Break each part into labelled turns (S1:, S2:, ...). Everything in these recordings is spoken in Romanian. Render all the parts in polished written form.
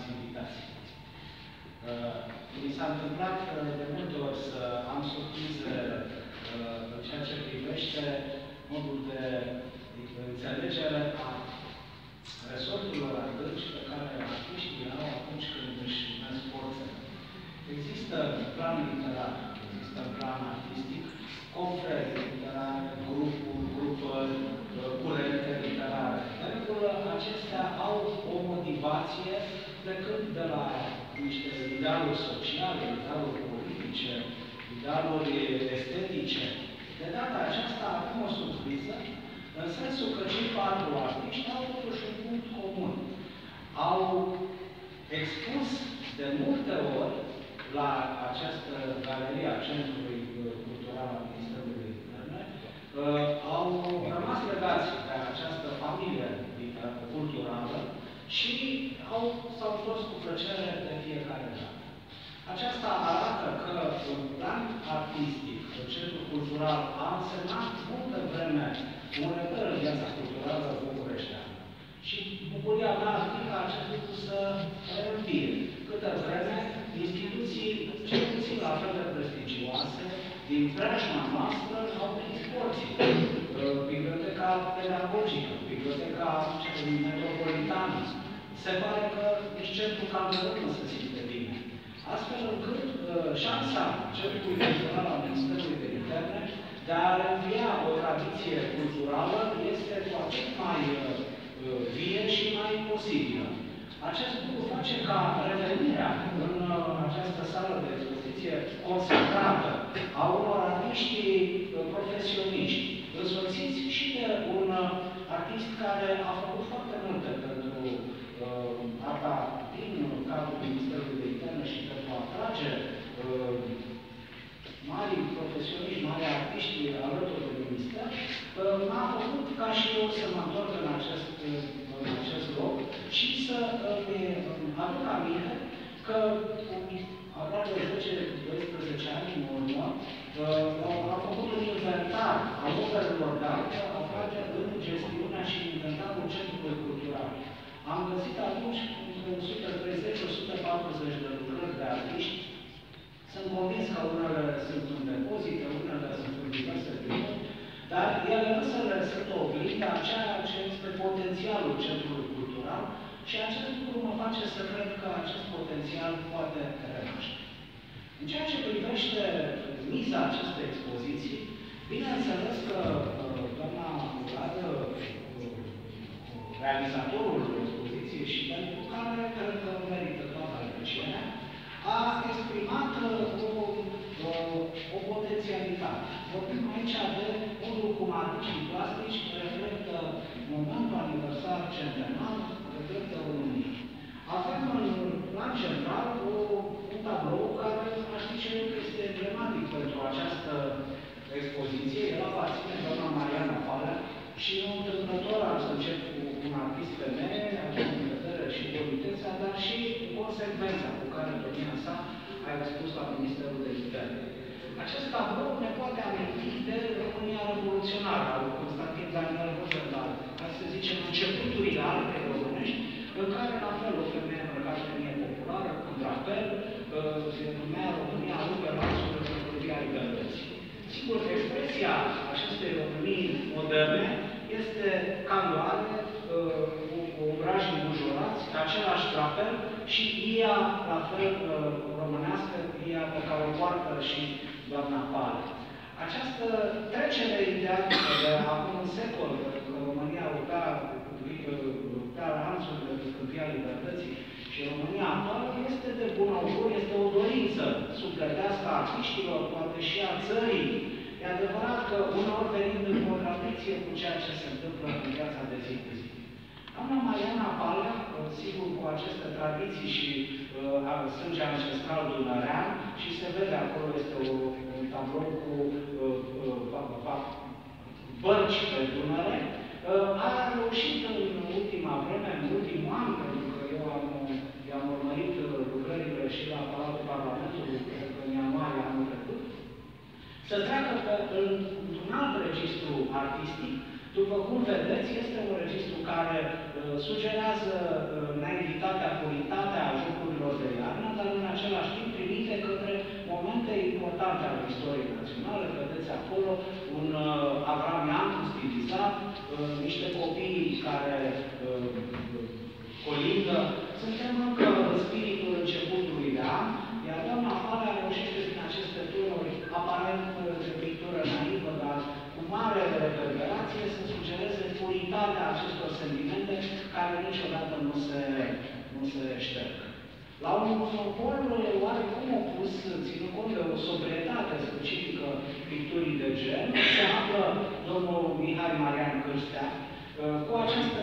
S1: stimați invitați. Mi s-a întâmplat de multe ori să am surprize în ceea ce privește modul de înțelegere a resorturilor adânci pe care artiștii au atunci când își unesc forțele. Există plan literar, există plan artistic, confreri literare, grupuri, grupări, curente literare. De regulă, acestea au o motivație plecând de la niște idealuri sociale, idealuri politice, idealuri estetice. De data aceasta avem o surpriză, în sensul că cei patru artiști au totuși un punct comun. Au expus de multe ori la această galerie a Centrului Cultural al Ministerului de Interne, au rămas legați de această familie culturală și s-au întors cu plăcere de fiecare dată. Aceasta arată că în plan artistic, Centrul Cultural a însemnat multă vreme un reper în viața culturală bucureșteană. Și bucuria mea ar fi ca acest lucru să reînvie. Câtă vreme, instituții, cel puțin la fel de prestigioase, din preajma noastră, au prins porții. Biblioteca pedagogică, biblioteca metropolitană. Se pare că nici centrul Camerun nu se simte bine. Astfel încât șansa Centrului Cultural al Ministerului de Interne de a reînvia o tradiție culturală este cu atât mai vie și mai posibilă. Acest lucru face ca revenirea în această sală de expoziție consacrată a unor artiști profesioniști, însoțiți și de un artist care a făcut foarte multe pentru arta din cadrul Ministerului de Interne și pentru a atrage mari profesioniști, mari artiști alături de minister, m-a făcut ca și eu să mă întorc în acest loc și să îmi aduc aminte că aproape 10-12 ani în urmă am făcut un inventar al operelor de artă aflate în gestiunea și inventarul Centrului Cultural. Am găsit atunci între 130-140 de lucrări de artiști. Sunt convins că unele sunt în depozite, unele sunt în diverse primări, dar ele însele sunt o oglindă a ceea ce este potențialul Centrului Cultural și acest lucru mă face să cred că acest potențial poate renaște. În ceea ce privește miza acestei expoziții, bineînțeles că doamna Vlad, realizatorul expoziției și pentru care cred că merită toată aprecierea, a exprimat o potențialitate. Vorbim aici de unul cum artiștii plastici reflectă momentul aniversar centenar, reflectă România. Avem în plan central un tablou care, aș zice eu, că este emblematic pentru această expoziție. El aparține doamna Mariana Falea și întâmplător am să încep cu un artist femeie, având în vedere și politețea, dar și consecvența cu care domnia sa a expus la Ministerul de Interne. Acest tablou ne poate aminti de România revoluționară a lui Constantin Daniel Rosenthal, ca să zicem, începuturile artei românești, în care, la fel, o femeie îmbrăcată în etnie populară, cu drapel, se numea România rupe lanțul de Republica Libertății. Sigur, expresia acestei Românii moderne este caloare, cu obraji îmbujorați, același drapel și ia, la fel, românească, ia pe care o poartă și doamna Pale. Această trecere idealică de acum un secol, că România rupea lanțurile de Câmpia Libertății și România actuală, este de bun augur, este o dorință sufletească a artiștilor, poate și a țării. E adevărat că uneori venind în contradicție cu ceea ce se întâmplă în viața de zi cu zi. Doamna Mariana Palea, sigur cu aceste tradiții și sânge ancestral dunărean, și se vede acolo, este un tablou cu bărci pe Dunăre, a reușit în ultima vreme, în ultimul an, pentru că eu am urmărit lucrările și la Palatul Parlamentului, în ianuarie anul trecut, să treacă într-un alt registru artistic. După cum vedeți, este un registru care sugerează naivitatea, puritatea, importante al istoriei naționale, vedeți acolo un Avram Iancu stilizat, niște copii care colindă. Suntem încă în spiritul începutului de an, iar doamna Halea reușește din aceste turnuri aparent de pictură naivă, dar cu mare reverberație să sugereze puritatea acestor sentimente care niciodată nu se șterg. La un pol oarecum opus, ținând cont de o sobrietate specifică picturii de gen, se află domnul Mihai Marian Cârstea, cu această...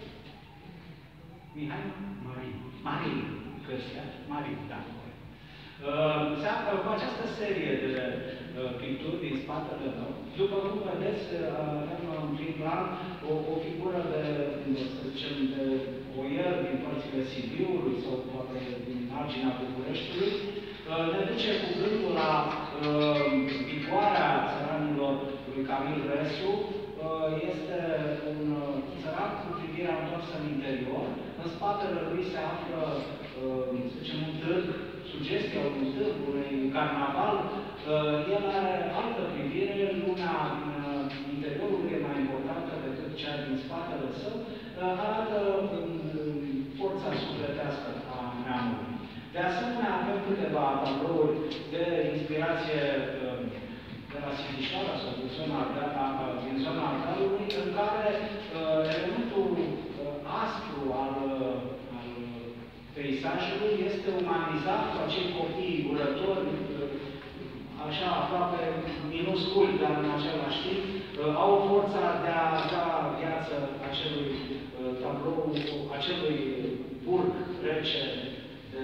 S1: Mihai? Marin Cârstea. Marin, da. Se află cu această serie de picturi din spatele meu. După cum vedeți, avem în prim plan o figură de, să zicem, de boier din părțile Sibiului sau poate din marginea Bucureștiului. Ne duce cu gândul la vigoarea țăranilor lui Camil Resu. Este un țăran cu privirea întoarsă în interior. În spatele lui se află, să zicem, un târg, sugestia unui târg, unui carnaval. El are altă privire, lumea din interiorul e mai importantă decât cea din spatele său, arată forța sufletească a neamului. De asemenea, avem câteva tablouri de inspirație de la Sighișoara sau din zona Ardealului, în care elementul aspru al peisajului este umanizat cu acei copii urători, așa aproape minusculi, dar în același timp, au forța de a da viață acelui tablou, acelui burg rece de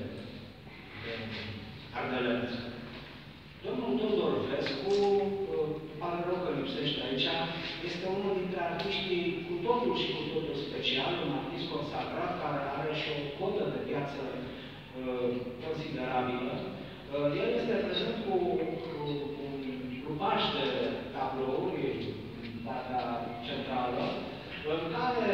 S1: ardelenț. Domnul Tudor Vescu, pare rău că lipsește aici, este unul dintre artiștii cu totul și cu totul special, un artist consacrat care are și o cotă de viață considerabilă. El este prezent cu un grupaj de tablouri în partea centrală, în care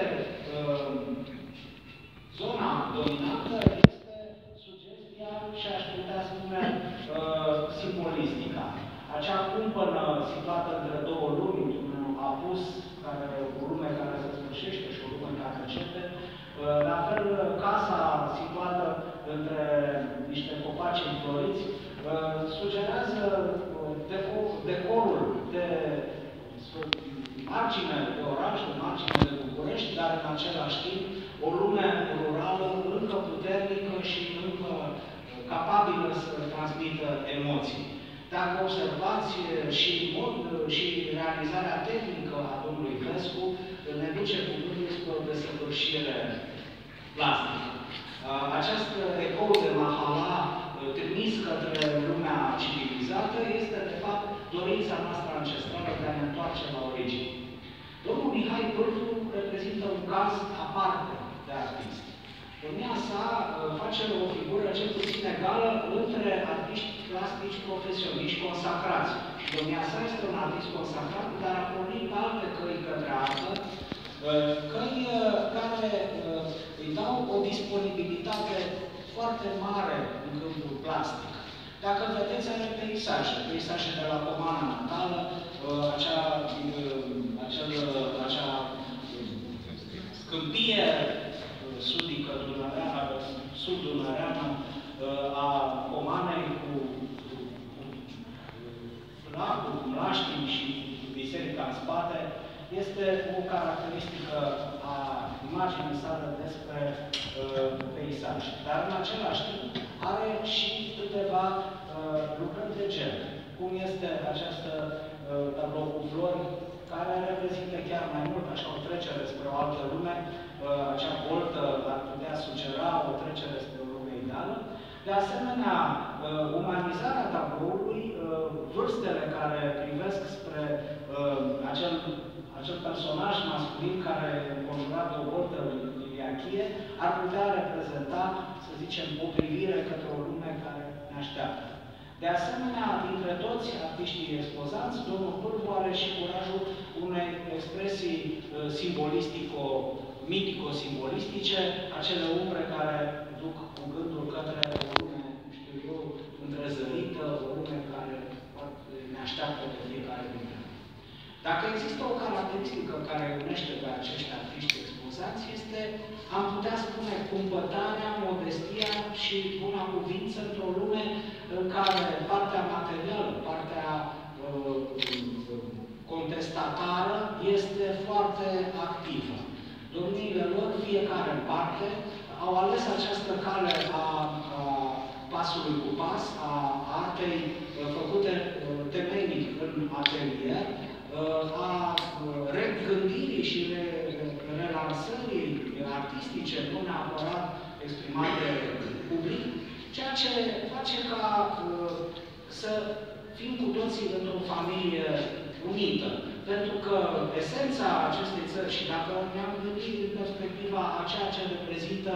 S1: zona dominantă este sugestia și aș putea spune simbolistica. Acea cumpănă situată între două lumi, un apus, o lume care se sfârșește și o lume care începe. La fel, casa situată între niște copaci înfloriți sugerează decorul de margine de oraș, de margine de București, dar în același timp o lume rurală încă puternică și încă capabilă să transmită emoții. Dacă observați și realizarea tehnică a domnului Vescu, ne duce cu gândul spre o desăvârșire plastică. Acest ecou de mahala trimis către lumea civilizată este, de fapt, dorința noastră ancestrală de a ne întoarce la origine. Domnul Mihai Vârfu reprezintă un caz aparte de artist. Domnia sa face o figură cel puțin egală între artiști plastici profesioniști consacrați. Domnia sa este un artist consacrat, dar a pornit alte căi către artă, căi care îi dau o disponibilitate foarte mare în câmpul plastic. Dacă vedeți, are peisaje de la Comana natală, acea câmpie sudică, sud-dunăreană a Comanei cu lacul, cu mlaștini și biserica în spate, este o caracteristică a imaginii sale despre peisaj. Dar în același timp are și câteva lucrări de gen, cum este această tablou cu flori, care reprezintă chiar mai mult așa o trecere spre o altă lume, acea boltă ar putea sugera o trecere spre o lume ideală. De asemenea, umanizarea tabloului, vârstele care privesc spre acel personaj masculin care înconjurat de o boltă iliachie, ar putea reprezenta, să zicem, o privire către o lume care ne așteaptă. De asemenea, dintre toți artiștii expozanți, domnul Vârfu are și curajul unei expresii mitico-simbolistice, acele umbre care duc cu gândul către o lume, știu eu, întrezărită, o lume care așteaptă pe fiecare dintre noi. Dacă există o caracteristică care unește pe acești artiști expozați, este, am putea spune, cumpătarea, modestia și buna cuvință într-o lume în care partea materială, partea contestatară este foarte activă. Domniile lor, fiecare în parte, au ales această cale a pasului cu pas, a artei făcute temeinic în atelier, a regândirii și relansării artistice, nu neapărat exprimate public, ceea ce face ca să fim cu toții într-o familie unită. Pentru că esența acestei țări, și dacă ne-am gândit din perspectiva a ceea ce reprezintă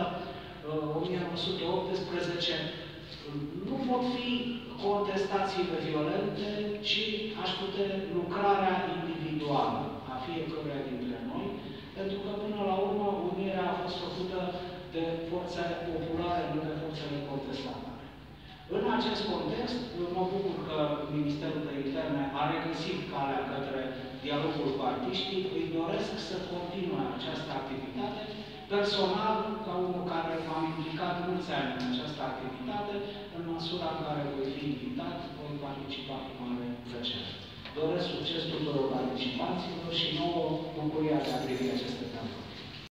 S1: 1918, nu pot fi contestațiile violente, ci aș putea lucrarea individuală a fiecăruia dintre noi, pentru că până la urmă unirea a fost făcută de forțele populare, nu de forțele contestate. În acest context, mă bucur că Ministerul de Interne a regăsit calea către dialogul cu artiștii. Îi doresc să continue această activitate. Personal, ca unul care m-am implicat mulți ani în această activitate, în măsura în care voi fi invitat, voi participa cu mare plăcere. Doresc succes tuturor participanților și nouă bucuria de a privi aceste tablouri.